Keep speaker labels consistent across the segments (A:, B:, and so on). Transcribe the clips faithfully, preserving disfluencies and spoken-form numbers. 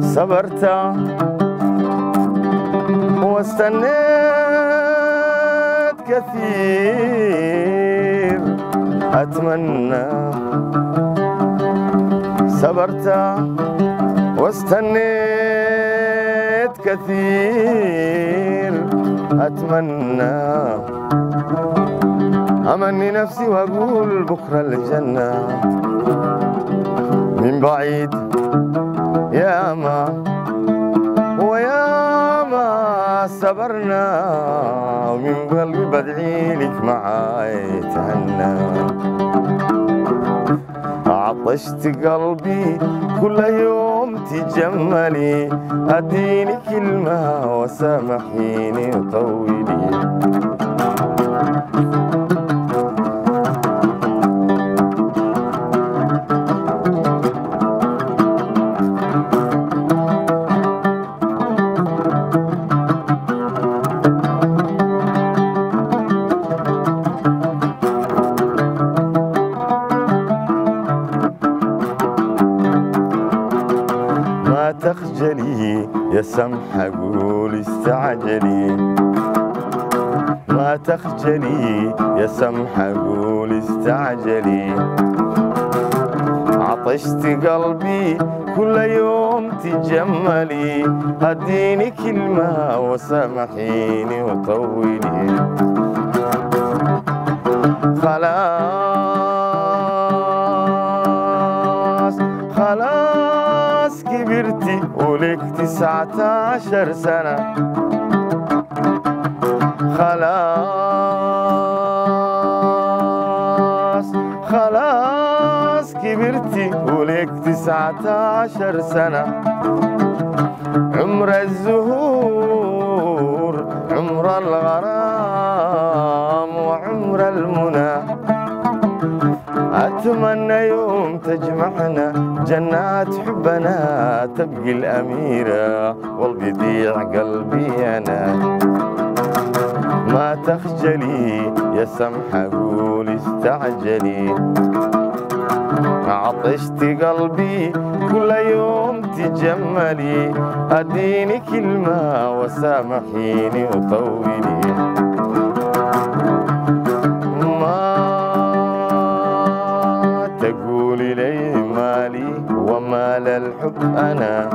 A: صبرت واستنيت كثير أتمنى، صبرت واستنيت كثير أتمنى، أمني نفسي وأقول بكرة الجنة. من بعيد يا ما ويا ما صبرنا، ومن قلبي بدعي لك معاي تهنى. عطشت قلبي كل يوم تجملي، اديني كلمة وسامحيني وطولي. ما تخجلي يا سمحة قولي استعجلي، ما تخجلي يا سمحة قولي استعجلي. عطشت قلبي كل يوم تجملي، اديني كلمة وسامحيني وطولي. خلاص خلاص كبرتي ولك تسعة عشر سنة، خلاص خلاص كبرتي ولك تسعة عشر سنة. عمر الزهور عمر الغرام وعمر المنى، أتمنى يوم تجمعنا جنات حبنا، تبقي الأميرة والبضيع قلبي أنا. ما تخجلي يا سمحة قولي استعجلي، عطشت قلبي كل يوم تجملي، اديني كلمة وسامحيني وطولي. ما تقولي لي مالي ومال الحب أنا،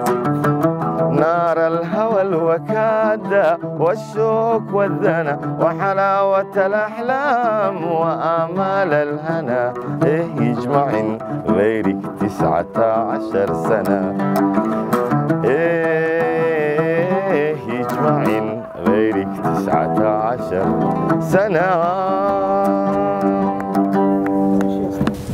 A: نار الهوى الوكادة والشوق والذنا، وحلاوة الأحلام وآمال الهنا. إيه يجمعن غيرك تسعة عشر سنة، إيه يجمعن غيرك تسعة عشر سنة.